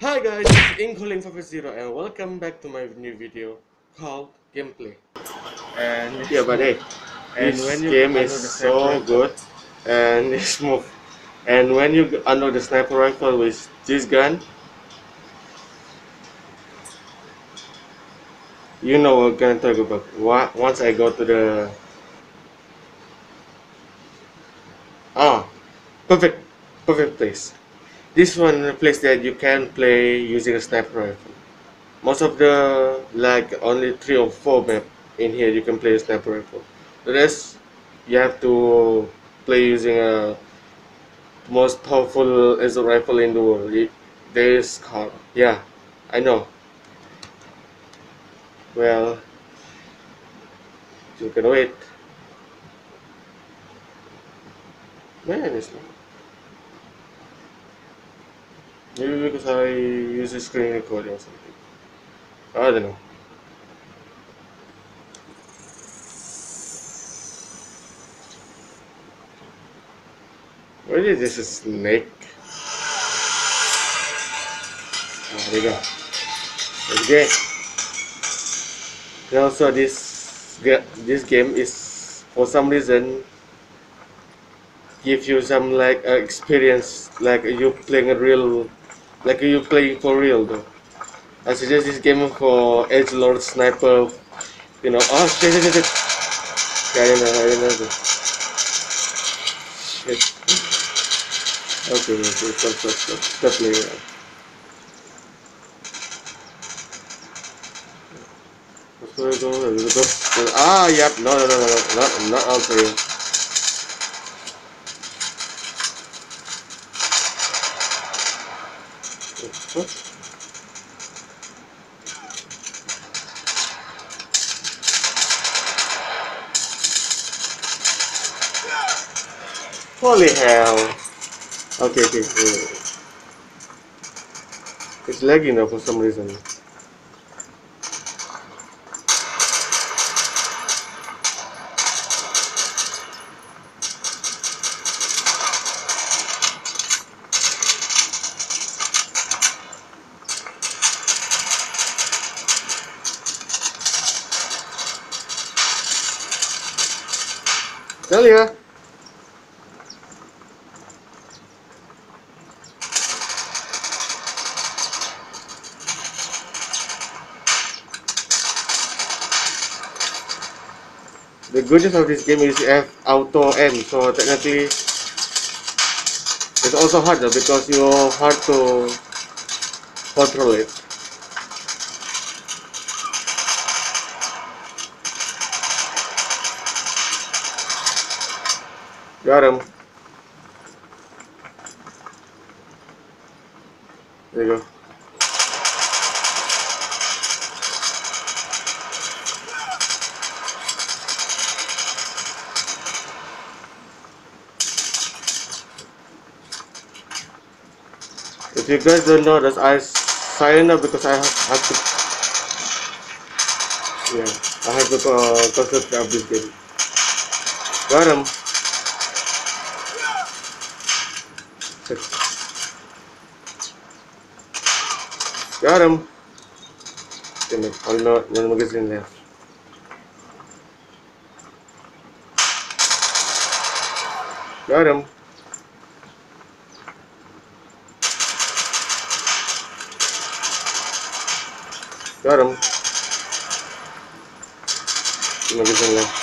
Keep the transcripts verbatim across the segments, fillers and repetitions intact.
Hi guys, it's Inkling five zero and welcome back to my new video called Gameplay. And it's Yeah, but smooth. hey, And this when you game is unload the sniper so rifle, good and it's smooth. And when you unload the sniper rifle with this gun, you know what I'm gonna talk about. Wa- Once I go to the ah, perfect, perfect place. This one a place that you can play using a sniper rifle. Most of the like only three or four map in here you can play a sniper rifle. The rest you have to play using a most powerful assault rifle in the world. It, there is called yeah, I know. Well, you can wait. Man, it's not. Maybe because I use a screen recording or something. I don't know. Where is this a snake? Oh, there you go. Okay. And also this ga- this game is for some reason give you some like uh, experience like you playing a real like you playing for real though. I suggest this game for edge lord sniper. You know. Oh shit shit shit. shit. Yeah, I didn't know. I didn't know. This. Shit. Okay, okay, stop, stop, stop, stop playing around. Let's go, go, go, go. Ah, yep, no, no, no, no, no, not, not all for you. What? Holy hell. Okay, okay, wait. It's lagging now for some reason. Tell ya. The goodness of this game is you have auto aim, so technically it's also hard though because you hard to control it. Got him. There you go. If you guys don't know that I sign up because I have to, yeah, I have to uh, concentrate on this game. Got him. Got him. Damn it, only no, no magazine left. Got him. Got him. No magazine left.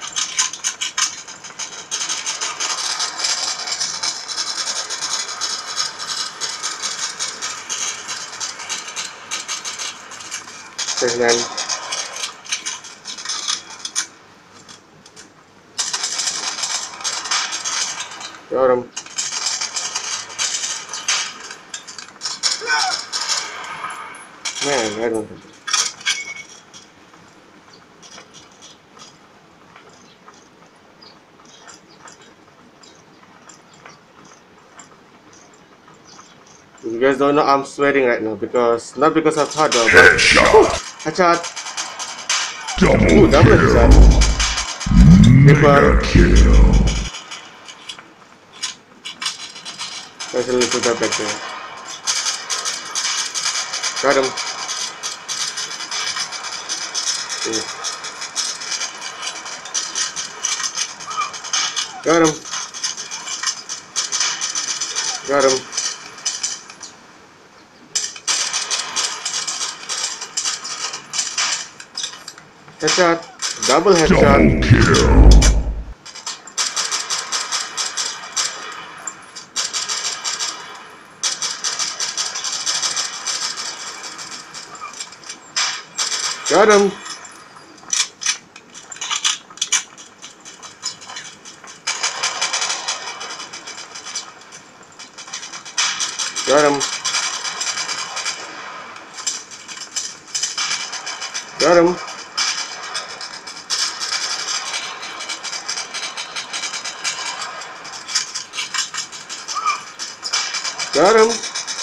There's none. Got him. Man, I don't know. You guys don't know I'm sweating right now because not because of hard though, but headshot. Double Ooh, double headshot. Mega Ripper. kill. There's a little bit back there. Got him. Yeah. Got him. Got him. Headshot. Double headshot. Double kill. Got him. Got him. Got him. Got him.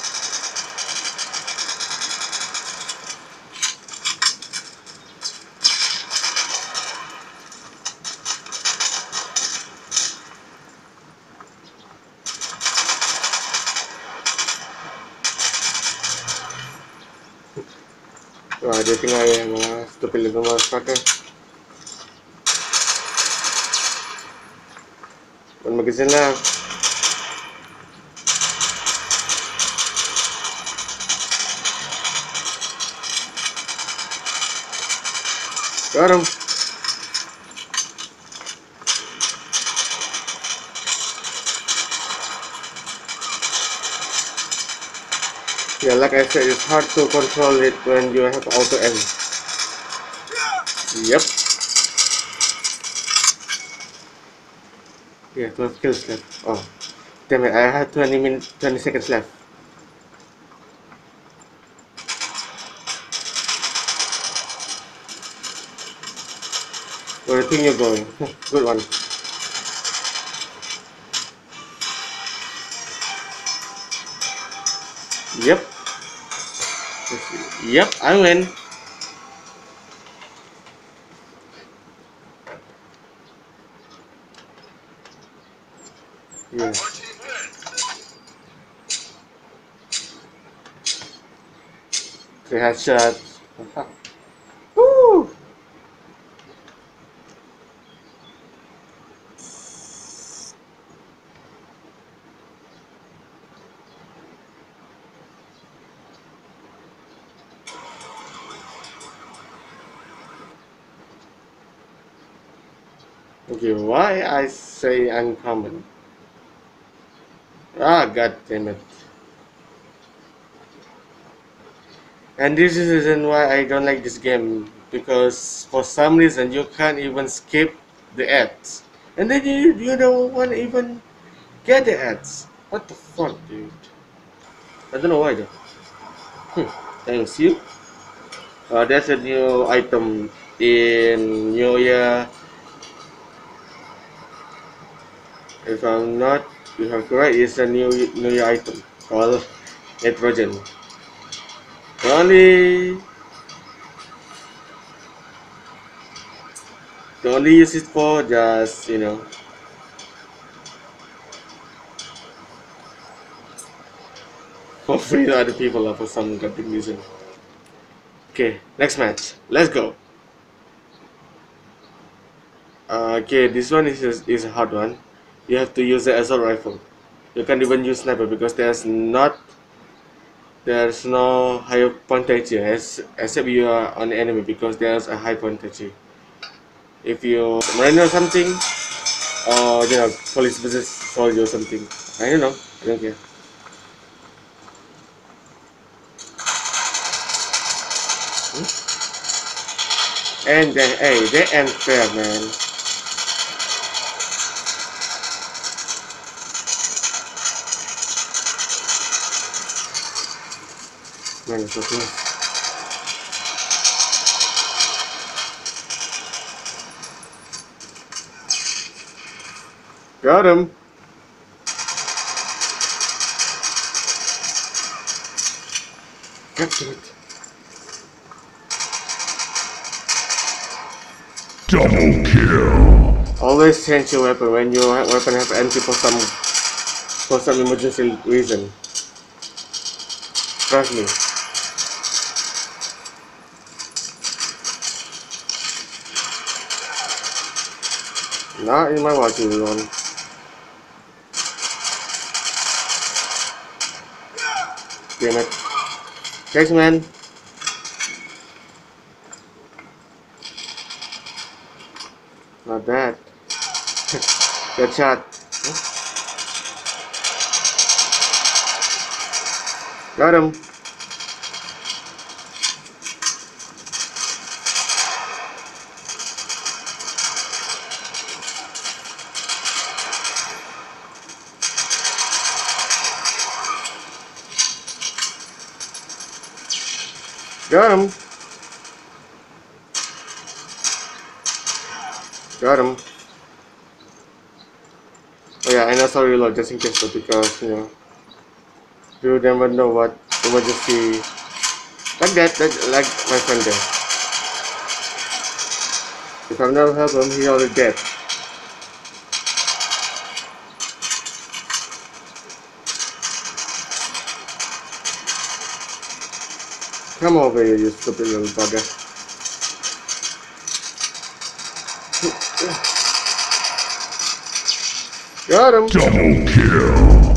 Wah, dia tinggal ya, mga stupid little motherfucker. One magazine lang. Got him. Yeah, like I said, it's hard to control it when you have auto aim. Yep. Yeah, twelve kills left. Oh, damn it! I had twenty minutes, twenty seconds left. Where do you think you're going? Good one. Yep. Yep, I win. Yeah. Three headshots. Woo! Okay, why I say uncommon? Ah, god damn it. And this is the reason why I don't like this game, because for some reason you can't even skip the ads. And then you, you don't want to even get the ads. What the fuck, dude? I don't know why though. Hmm, thanks you. Uh, that's a new item in New Year. If I'm not, if I'm correct, it's a new New Year item called nitrogen. The only the only use it for just, you know, for free to other people or for some goddamn reason. Okay, next match. Let's go. Uh, okay, this one is is a hard one. You have to use the assault rifle. You can't even use sniper because there's not there's no high pointage here, as, except you are on the enemy, because there's a high pointage here. If you marine or something, or you know, police versus soldier or something, I don't know, I don't care. Hmm? And then, hey, they ain't fair, man. Man, it's so close. Got him. God damn it. Double kill. Always change your weapon when your weapon has empty for some for some emergency reason. Trust me. Not in my watching zone. Damn it. Thanks, man. Not bad. Good shot. Got him. Got him. Got him. Oh yeah, and also reload just in case, but because, you know, you never know what emergency. Like that, that like my friend there. If I've never helped him, he already dead. Come over here, you stupid little bugger. Got him. Double kill.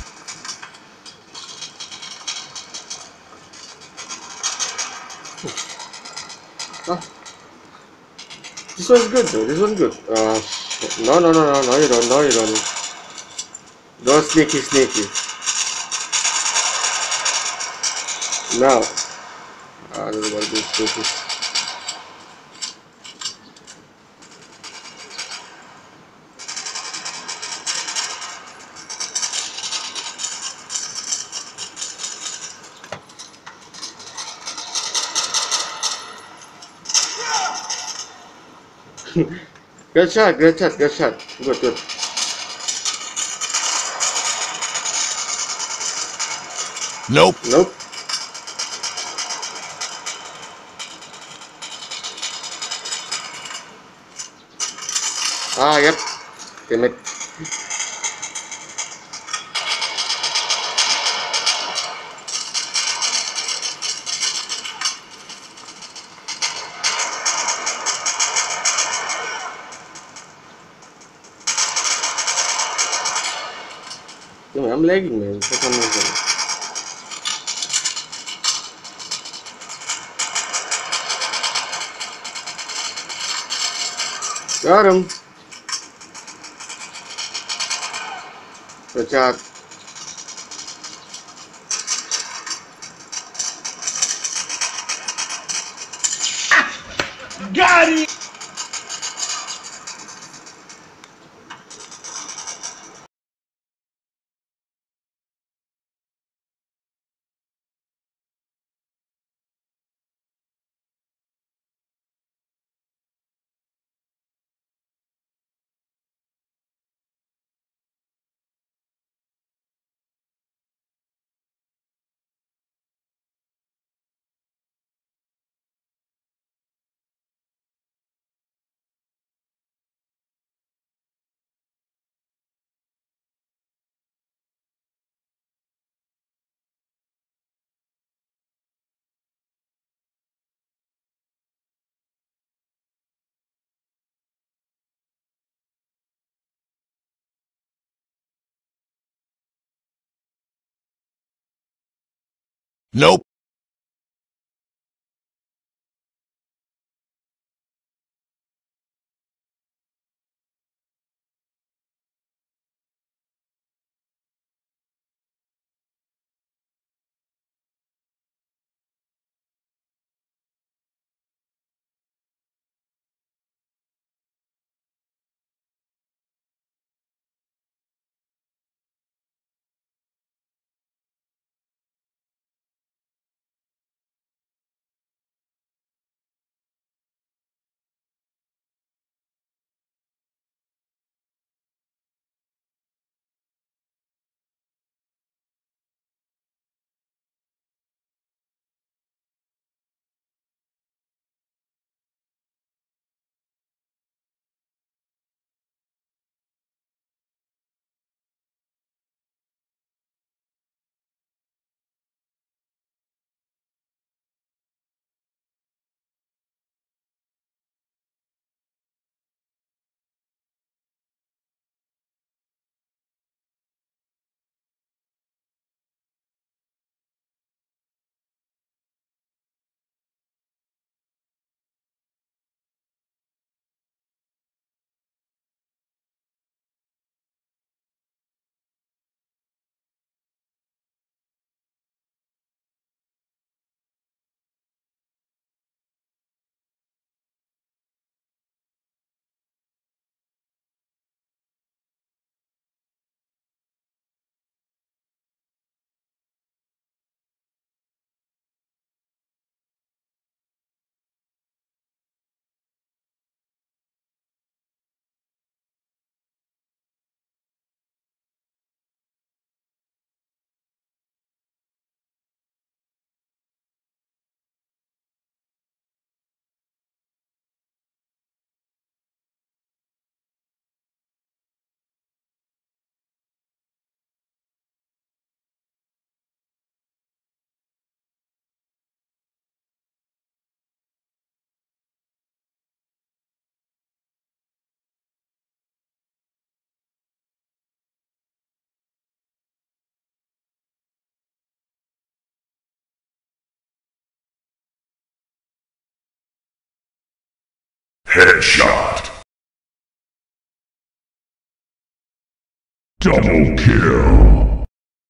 Ah, this one's good though. This one's good. Uh, no, no, no, no, no, you don't. No, you don't. Don't sneaky, sneaky. No. I don't want to be sneaky. Good shot, good shot, good shot. Good, good. Nope. Nope. Ah, yep. Damn it. Damn it, I'm lagging, man, for some reason. Got him. Good shot. Nope. Headshot. Double kill.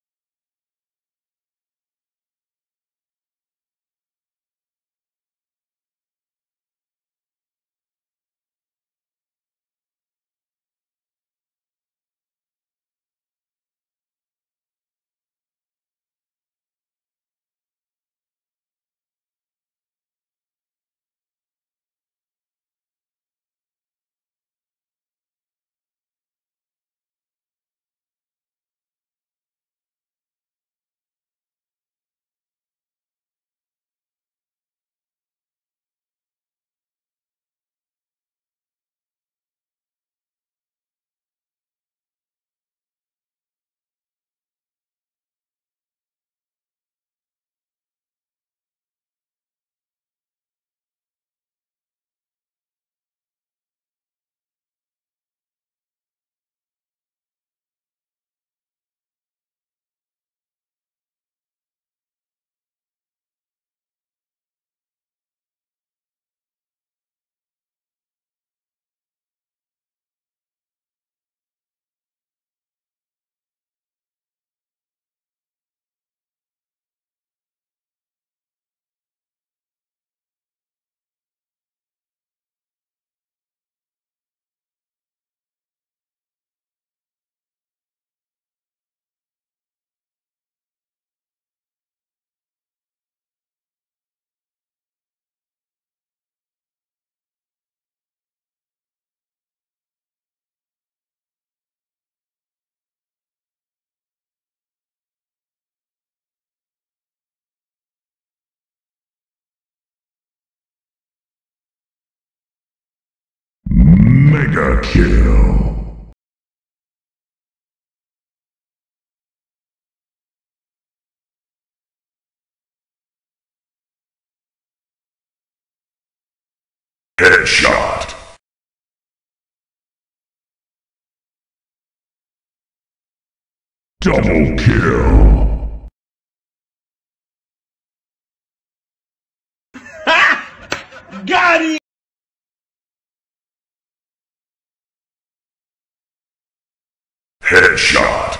Mega kill. Headshot. Double kill. Got it! Headshot.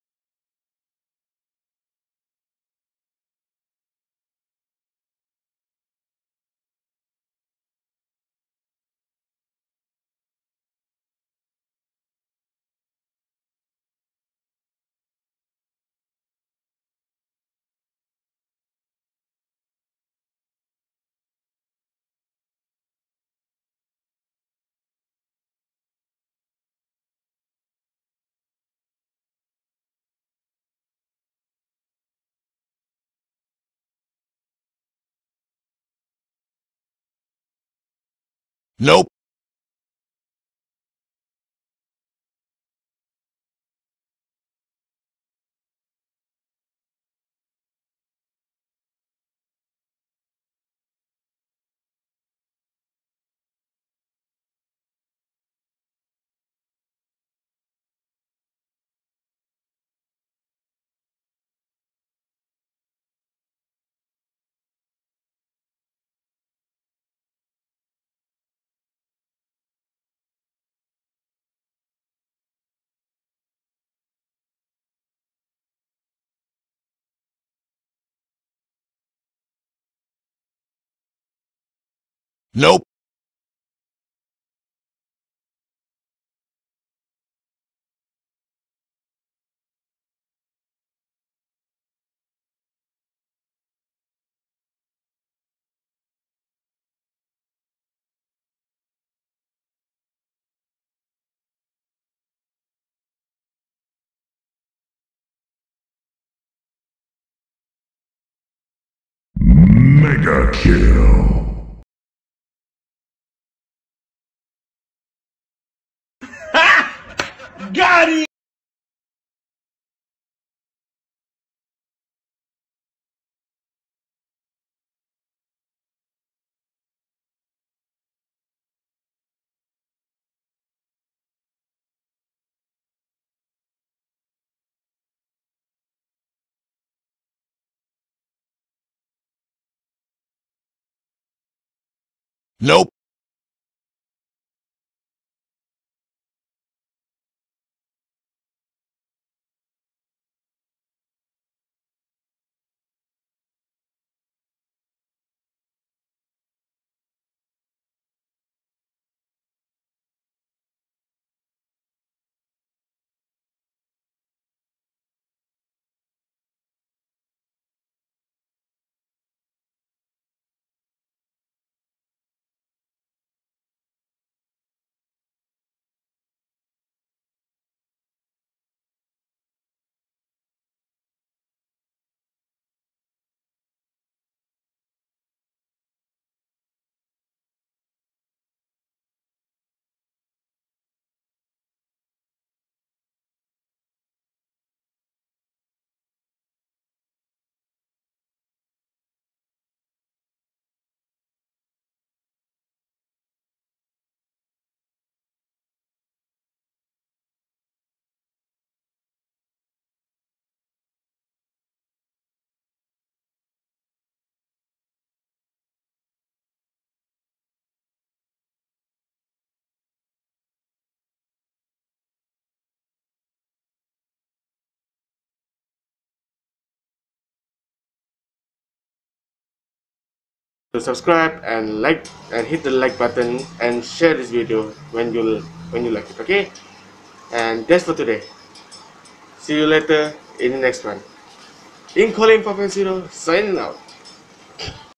Nope. Nope. Mega kill. Got it! Nope. to subscribe and like and hit the like button and share this video when you when you like it. Okay, and that's for today. See you later in the next one. In calling five point zero signing out.